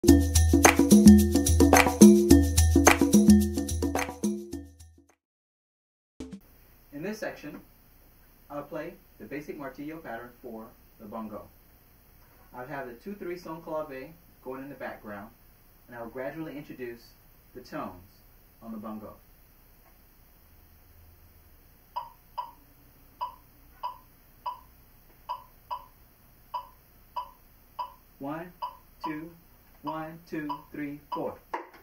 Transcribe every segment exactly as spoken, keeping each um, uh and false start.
In this section, I'll play the basic martillo pattern for the bongo. I'll have the two three son clave going in the background, and I'll gradually introduce the tones on the bongo. One, two, one, two, three, four.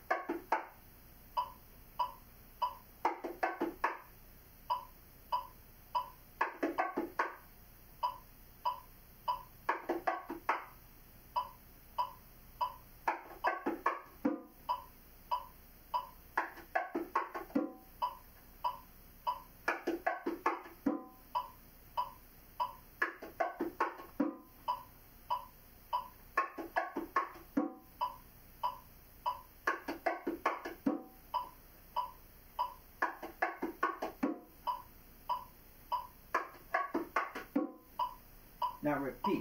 Now repeat.